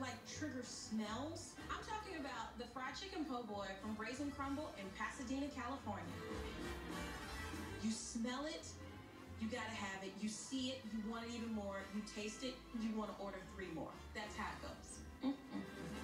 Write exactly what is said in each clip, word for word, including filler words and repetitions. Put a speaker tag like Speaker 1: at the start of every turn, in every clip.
Speaker 1: like trigger smells. I'm talking about the fried chicken po' boy from Brazen Crumble in Pasadena, California. You smell it, you gotta have it. You see it, you want it even more. You taste it, you want to order three more. That's how it goes. Mm-mm.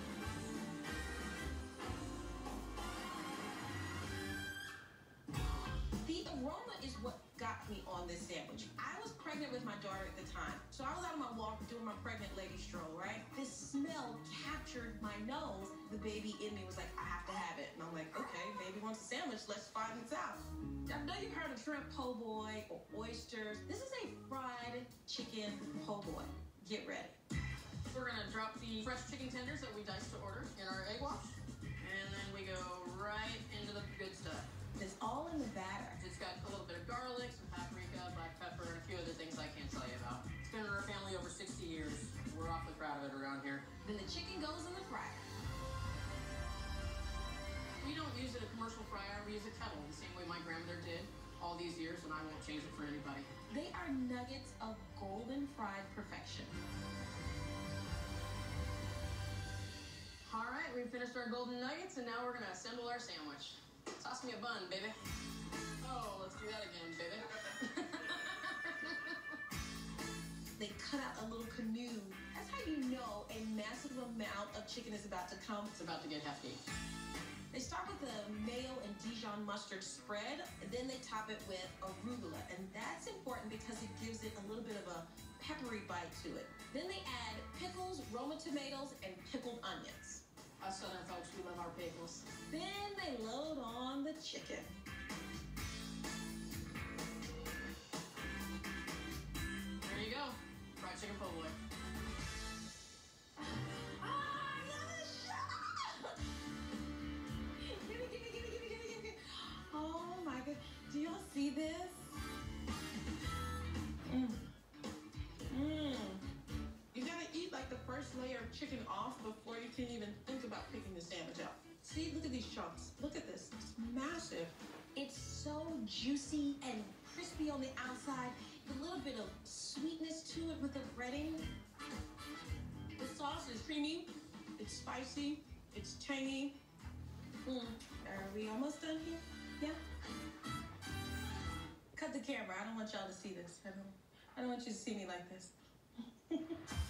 Speaker 1: The aroma is what got me on this sandwich. I was pregnant with my daughter at the time, so I was out on my walk doing my pregnant lady stroll, right? This smell captured my nose. The baby in me was like, I have to have it. And I'm like, okay, baby wants a sandwich, let's find this out. I know you've heard of shrimp po' boy or oysters. This is a fried chicken po' boy. Get ready.
Speaker 2: We're gonna drop the fresh chicken tenders that we diced to order in our egg wash, and then we go right into the good stuff.
Speaker 1: It's all in the batter.
Speaker 2: It's got a little bit of garlic, some paprika, black pepper, and a few other things I can't tell you about. It's been in our family over sixty years. We're awfully proud of it around here.
Speaker 1: Then the chicken goes in the fryer.
Speaker 2: We don't use it a commercial fryer. We use a kettle the same way my grandmother did all these years, and I won't change it for anybody.
Speaker 1: They are nuggets of golden fried perfection.
Speaker 2: All right, we've finished our golden nuggets, and now we're gonna assemble our sandwich. Toss me a bun, baby. Oh, let's do that again, baby.
Speaker 1: They cut out a little canoe. That's how you know a massive amount of chicken is about to come.
Speaker 2: It's about to get hefty.
Speaker 1: They start with the mayo and Dijon mustard spread, and then they top it with arugula. And that's important because it gives it a little bit of a peppery bite to it. Then they add pickles, Roma tomatoes, and pickled onions.
Speaker 2: Us Southern folks, we love our pickles.
Speaker 1: Then they load on the chicken.
Speaker 2: There you go. Fried chicken po' boy.
Speaker 1: Oh my god, do y'all see this? Mmm. Mmm. You gotta eat like the first layer of chicken off before you can even think about picking the sandwich up. See, look at these chunks. Look at this, it's massive. It's so juicy and crispy on the outside. A little bit of sweetness to it with the breading. The sauce is creamy, it's spicy, it's tangy. Mm. Are we almost done here? Yeah? Cut the camera. I don't want y'all to see this. I don't, I don't want you to see me like this.